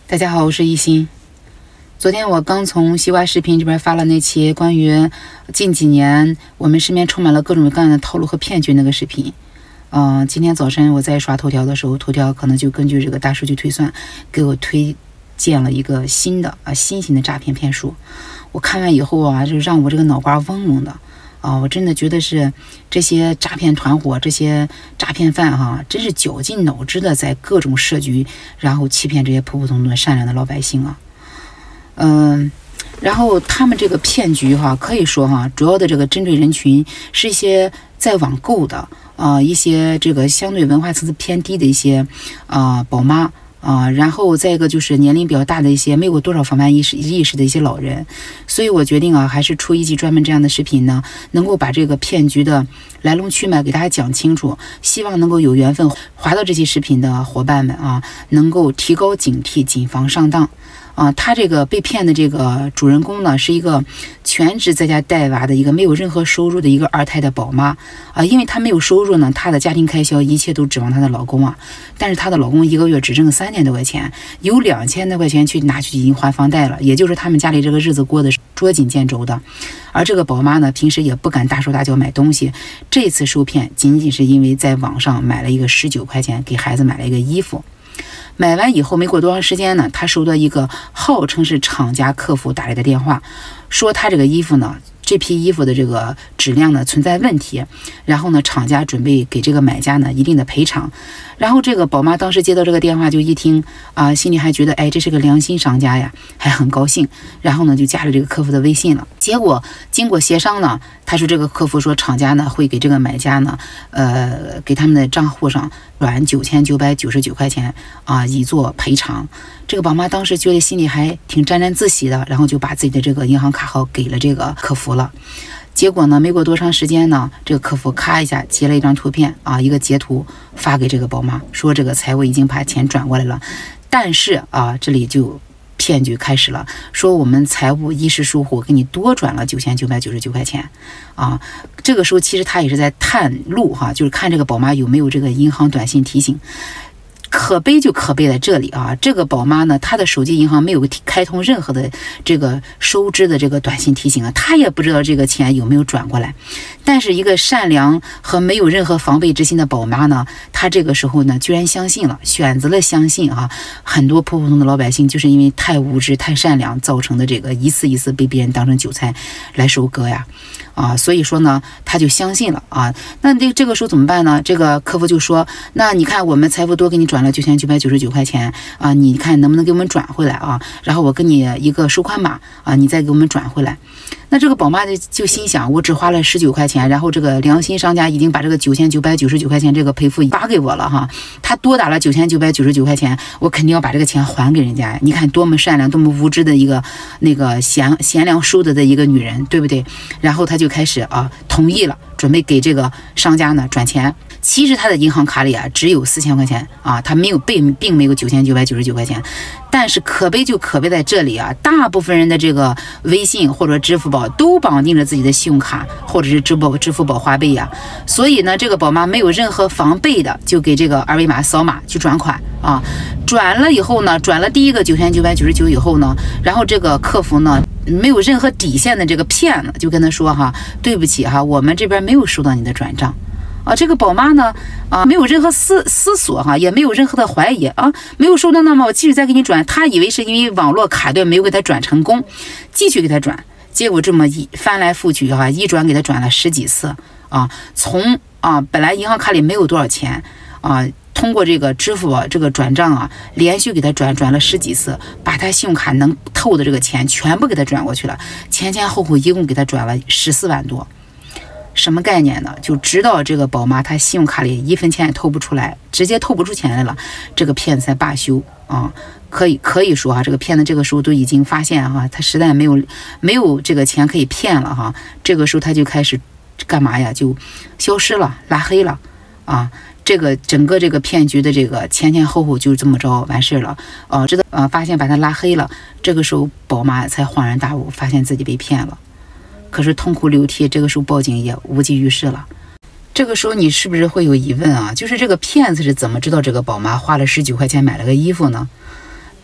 大家好，我是一心。昨天我刚从西瓜视频这边发了那期关于近几年我们身边充满了各种各样的套路和骗局那个视频。今天早晨我在刷头条的时候，头条可能就根据这个大数据推算，给我推荐了一个新型的诈骗骗术。我看完以后啊，就让我这个脑瓜嗡嗡的。我真的觉得是这些诈骗团伙、这些诈骗犯真是绞尽脑汁的在各种设局，然后欺骗这些普普通通的善良的老百姓啊。然后他们这个骗局可以说主要的这个针对人群是一些在网购的一些这个相对文化层次偏低的一些宝妈。然后再一个就是年龄比较大的一些没有多少防范意识的一些老人，所以我决定还是出一期专门这样的视频呢，能够把这个骗局的来龙去脉给大家讲清楚，希望能够有缘分滑到这期视频的伙伴们能够提高警惕，谨防上当。他这个被骗的这个主人公呢，是一个全职在家带娃的一个没有任何收入的一个二胎的宝妈因为她没有收入呢，她的家庭开销一切都指望她的老公但是她的老公一个月只挣3000多块钱，有2000多块钱拿去已经还房贷了，也就是他们家里这个日子过得是捉襟见肘的。而这个宝妈呢，平时也不敢大手大脚买东西，这次受骗仅仅是因为在网上买了一个19块钱给孩子买了一个衣服。买完以后没过多长时间呢，他收到一个号称是厂家客服打来的电话，说他这个衣服呢，这批衣服的这个质量呢存在问题，然后呢厂家准备给这个买家呢一定的赔偿。然后这个宝妈当时接到这个电话就一听心里还觉得这是个良心商家呀，还很高兴，然后呢就加了这个客服的微信了。结果经过协商呢，他说这个客服说厂家呢会给这个买家呢给他们的账户上转9999块钱以做赔偿。这个宝妈当时觉得心里还挺沾沾自喜的，然后就把自己的这个银行卡号给了这个客服了。结果呢没过多长时间呢，这个客服咔一下截了一张图片一个截图发给这个宝妈，说这个财务已经把钱转过来了，但是这里就骗局开始了，说我们财务一时疏忽给你多转了9999块钱这个时候其实他也是在探路就是看这个宝妈有没有这个银行短信提醒。可悲就可悲在这里这个宝妈呢，她的手机银行没有开通任何的这个收支的这个短信提醒她也不知道这个钱有没有转过来。但是一个善良和没有任何防备之心的宝妈呢，她这个时候呢居然相信了，选择了相信很多普普通的老百姓就是因为太无知太善良造成的这个一次被别人当成韭菜来收割呀所以说呢他就相信了那这个时候怎么办呢？这个客服就说，那你看我们财富多给你转了9999块钱你看能不能给我们转回来然后我给你一个收款码你再给我们转回来。那这个宝妈就心想，我只花了19块钱，然后这个良心商家已经把这个9999块钱这个赔付发给我了他多打了9999块钱，我肯定要把这个钱还给人家。你看多么善良多么无知的一个那个贤良淑德的一个女人，对不对？然后他就开始同意了，准备给这个商家呢转钱。其实他的银行卡里只有4000块钱他并没有9999块钱。但是可悲就可悲在这里大部分人的这个微信或者支付宝都绑定了自己的信用卡或者是支付宝花呗所以呢这个宝妈没有任何防备的就给这个二维码扫码去转款转了以后呢，转了第一个9999以后呢，然后这个客服呢没有任何底线的这个骗子就跟他说对不起我们这边没有收到你的转账这个宝妈呢没有任何思索也没有任何的怀疑没有收到，那么我继续再给你转。他以为是因为网络卡顿没有给他转成功，继续给他转。结果这么翻来覆去一转给他转了10几次从本来银行卡里没有多少钱通过这个支付宝这个转账连续给他转了10几次，把他信用卡能透的这个钱全部给他转过去了，前后一共给他转了14万多。什么概念呢？就知道这个宝妈她信用卡里1分钱也透不出来，直接透不出钱来了，这个骗子才罢休可以说这个骗子这个时候都已经发现他实在没有这个钱可以骗了这个时候他就开始干嘛呀？就消失了，拉黑了这个整个这个骗局的这个前后就这么着完事了发现把他拉黑了。这个时候宝妈才恍然大悟，发现自己被骗了。可是痛哭流涕，这个时候报警也无济于事了。这个时候你是不是会有疑问就是这个骗子是怎么知道这个宝妈花了19块钱买了个衣服呢？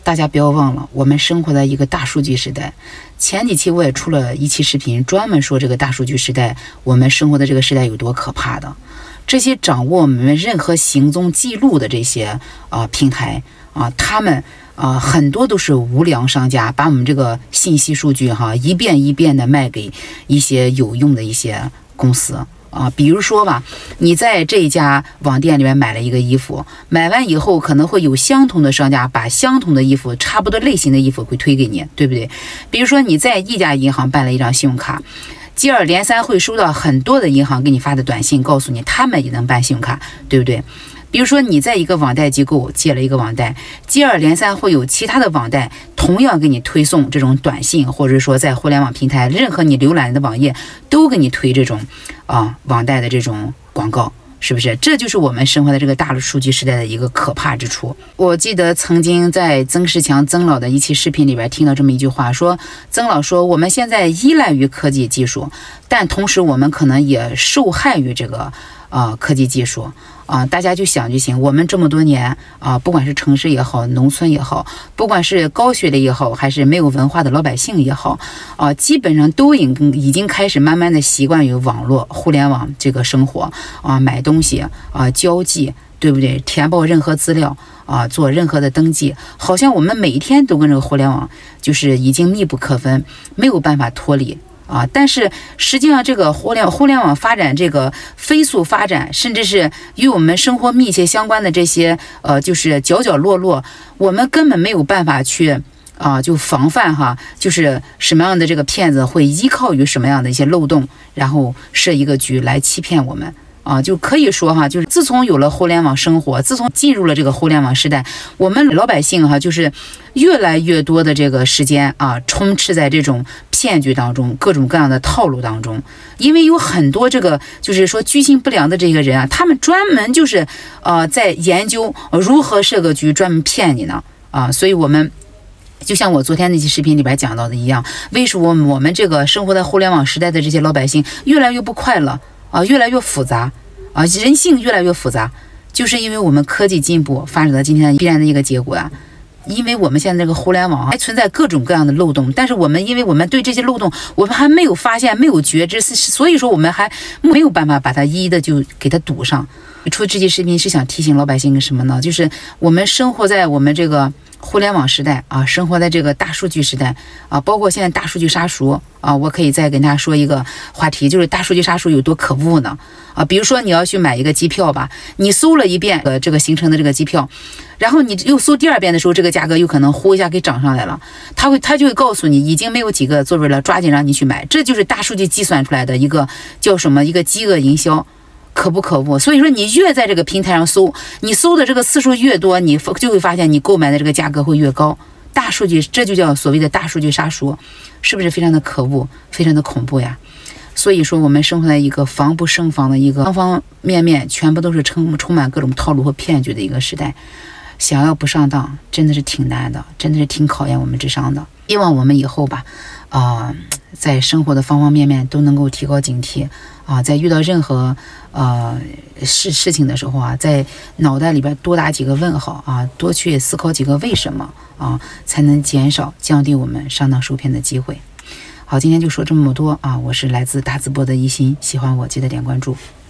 大家不要忘了，我们生活在一个大数据时代。前几期我也出了一期视频，专门说这个大数据时代，我们生活的这个时代有多可怕的。这些掌握我们任何行踪记录的这些平台他们很多都是无良商家，把我们这个信息数据一遍一遍的卖给一些有用的一些公司。比如说吧，你在这一家网店里面买了一个衣服，买完以后可能会有相同的商家把相同的衣服、差不多类型的衣服会推给你，对不对？比如说你在一家银行办了一张信用卡，接二连三会收到很多的银行给你发的短信，告诉你他们也能办信用卡，对不对？比如说你在一个网贷机构借了一个网贷，接二连三会有其他的网贷同样给你推送这种短信，或者说在互联网平台任何你浏览的网页都给你推这种网贷的这种广告，是不是？这就是我们生活在这个大数据时代的一个可怕之处。我记得曾经在曾仕强曾老的一期视频里边听到这么一句话，说曾老说我们现在依赖于科技技术，但同时我们可能也受害于这个科技技术大家就想就行，我们这么多年不管是城市也好，农村也好，不管是高学历也好，还是没有文化的老百姓也好基本上都已经开始慢慢的习惯于网络互联网这个生活买东西交际，对不对？填报任何资料做任何的登记，好像我们每一天都跟这个互联网就是已经密不可分，没有办法脱离但是实际上这个互联网发展，这个飞速发展，甚至是与我们生活密切相关的这些就是角角落落，我们根本没有办法去就防范就是什么样的这个骗子会依靠于什么样的一些漏洞，然后设一个局来欺骗我们就可以说就是自从有了互联网生活，自从进入了这个互联网时代，我们老百姓就是越来越多的这个时间充斥在这种骗局当中，各种各样的套路当中。因为有很多这个就是说居心不良的这个人他们专门就是在研究如何设个局专门骗你呢所以我们就像我昨天那期视频里边讲到的一样，为什么我们这个生活在互联网时代的这些老百姓越来越不快乐越来越复杂人性越来越复杂，就是因为我们科技进步发展到今天必然的一个结果因为我们现在这个互联网还存在各种各样的漏洞，但是因为我们对这些漏洞我们还没有发现，没有觉知，所以说我们还没有办法把它一一的就给它堵上。出这期视频是想提醒老百姓什么呢？就是我们生活在我们这个互联网时代生活在这个大数据时代包括现在大数据杀熟我可以再跟大家说一个话题，就是大数据杀熟有多可恶呢比如说你要去买一个机票吧，你搜了一遍这个行程的这个机票，然后你又搜第二遍的时候，这个价格有可能呼一下给涨上来了，他就会告诉你已经没有几个座位了，抓紧让你去买。这就是大数据计算出来的一个叫什么一个饥饿营销，可不可恶？所以说你越在这个平台上搜，你搜的这个次数越多，你就会发现你购买的这个价格会越高。大数据，这就叫所谓的大数据杀熟，是不是非常的可恶，非常的恐怖呀？所以说我们生活在一个防不胜防的一个方方面面全部都是充满各种套路和骗局的一个时代，想要不上当真的是挺难的，真的是挺考验我们智商的。希望我们以后吧在生活的方方面面都能够提高警惕在遇到任何事情的时候在脑袋里边多打几个问号多去思考几个为什么才能降低我们上当受骗的机会。好，今天就说这么多我是来自大字播的一心，喜欢我记得点关注。